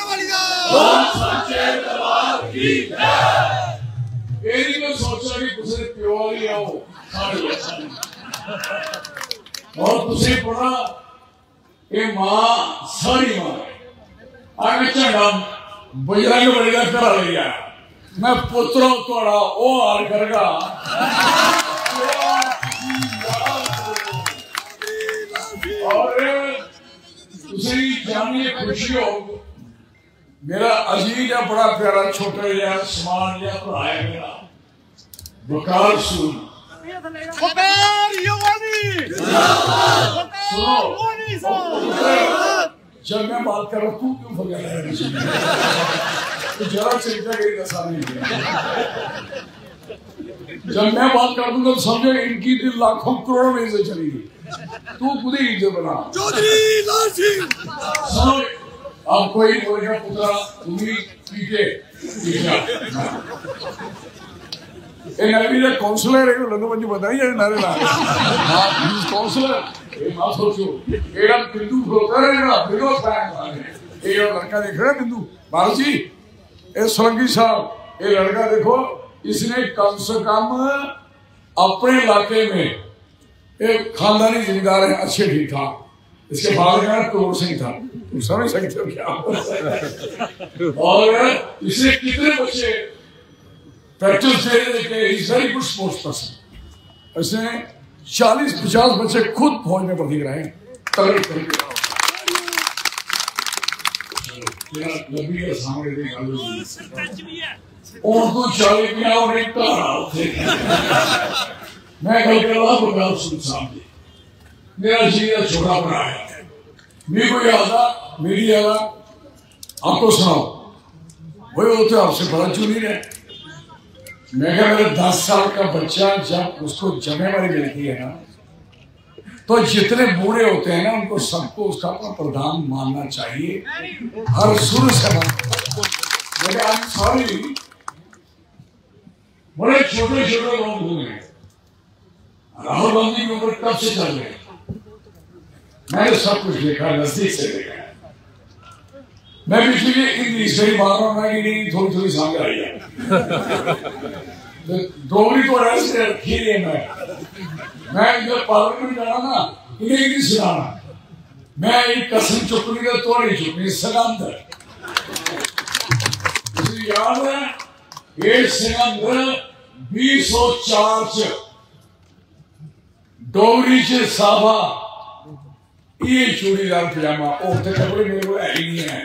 मैं सोचा कि तुझे प्यो वाली आओ और तुझे पढ़ा ये मां सारी मां आगे झंडा बजरंग बली का करा लिया मैं पुत्रों थोड़ा वो हाल करेगा और तुझे जानिए खुशी हो मेरा अजीज है बड़ा प्यारा छोटा या समान या भरा है मेरा वकार सूर जब मैं बात कर रहा तू क्यों फंसा है तो जरा चिंता करी दसा नहीं जब मैं बात कर दूं तो समझो इनकी दिल लाखों करोड़ों में से चली गई तू खुद ही इज्जत बना चौधरी लाल सिंह सुनो अब कोई बोलेगा पुत्रा तुम्ही पीछे ये नवी का काउंसलर है लोगों मुझे बताइए नारे ला हां काउंसलर ये मत सोचो एड़ा बिंदु होता है ना बिंदु फैन ये लड़का देख रहे बिंदु बाबू जी ये सोलंकी साहब ये लड़का देखो इसने कम से कम अपने इलाके में एक खानदानी जिम्मेदार है अच्छे ठीक ठाक इसके बाद का तोड़ सिंह था तुम समझ सकते हो क्या और इसने कितने बच्चे प्रैक्टिस दे रहे थे is very good sports person इसने 40-50 बच्चे खुद फौज में भर्ती कराए तगड़े तरीके लंबी है सामने और तो 40 भी और एक मैं कल कर रहा बगाल सुन सामने मेरा जीवन छोटा बड़ा है मेरे को याद था मेरी याद आपको सुनाओ वही होते आपसे बड़ा क्यों नहीं रहे मैं क्या मेरे 10 साल का बच्चा जब उसको जिम्मेवारी मिलती है ना तो जितने बूढ़े होते हैं ना उनको सबको उसका अपना प्रधान मानना चाहिए हर सुर से सॉरी बड़े छोटे छोटे लोग हुए राहुल गांधी के ऊपर कब से चल रहे मैंने सब कुछ देखा नजदीक से देखा मैं पिछली इंग्लिश से ही बात रहा हूँ कि नहीं थोड़ी थोड़ी समझ आई है दोगली तो ऐसे रखी है मैं इधर पार्लियामेंट जाना ना इन्हें इंग्लिश सिखाना मैं एक कसम चुपनी का तोड़ी चुपनी सिकंदर याद है ये सिकंदर 2004 डोगरी से साबा ये चूड़ीदार पजामा औरतें कपड़े मेरे को है ही नहीं है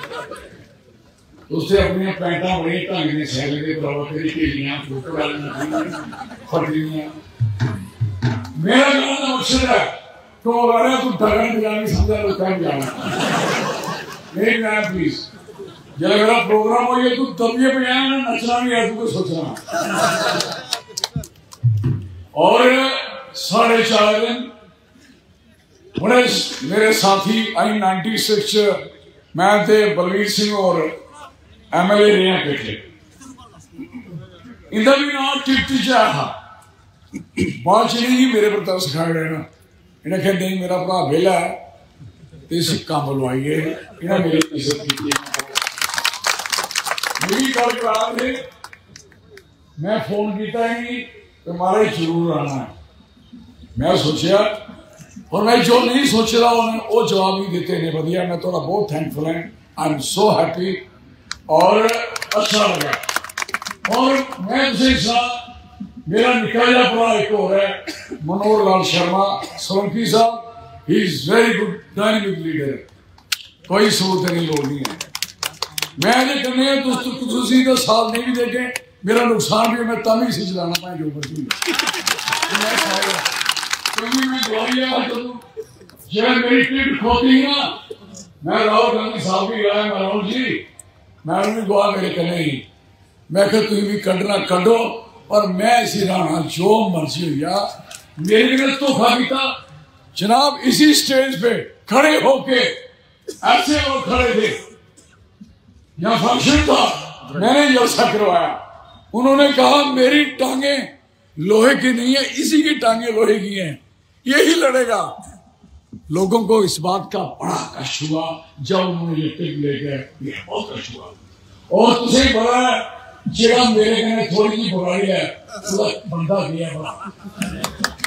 उससे अपनी पैंटा बड़ी ढंग ने सैल के बराबर तेरी केलियां फोटो डालना फटलियां मेरा गाना मकसद है तो अगर तू डगन बजानी समझा तो क्या बजाना नहीं गाना प्लीज जब मेरा प्रोग्राम हो गया तू तब ये बजाना ना नचना नहीं है तू को सोचना और 4.5 दिन मेरे साथी आई 96 मैं थे बलवीर सिंह और एमएलए रहे हैं बैठे इधर भी ना टिप्टी चाहा बात नहीं मेरे पर तरस खा गए ना इन्हें कहते नहीं मेरा भरा वेला है तो सिक्का बुलवाइए इन्हें मेरी इज्जत की मेरी गल करा दे मैं फोन किया ही नहीं तो मारे जरूर आना है मैं सोचा और मैं जो नहीं सोच रहा उन्हें वो जवाब ही देते हैं बढ़िया मैं थोड़ा बहुत थैंकफुल है आई एम सो हैप्पी और अच्छा लगा और मैं तुझे मेरा निकाला पड़ा एक और है मनोहर लाल शर्मा सोलंकी साहब he is very good dynamic leader कोई सूरत नहीं लोग नहीं है मैं ये करने दोस्तों तुझे तो साल नहीं भी देखे मेरा नुकसान भी मैं तब ही से चलाना पाए जो बची जब मेरी टिकट खोती ना मैं राहुल गांधी साहब भी आया मैं राहुल जी मैं उन्हें दुआ मेरे कहने ही मैं कहा तुम भी कढ़ना कढ़ो और मैं इसी राना जो मर्जी हुआ मेरे लिए तोहफा भी था जनाब इसी स्टेज पे खड़े होके ऐसे लोग खड़े थे यहाँ फंक्शन था मैंने जलसा करवाया उन्होंने कहा मेरी टांगे लोहे की नहीं है इसी की टांगे लोहे की हैं यही लड़ेगा लोगों को इस बात का बड़ा कष्ट हुआ जब उन्होंने ये टिप ले गए, ये बहुत कष्ट हुआ। और तुझे बड़ा जेड़ा मेरे कहने थोड़ी जी बुराई है, बंदा गया बड़ा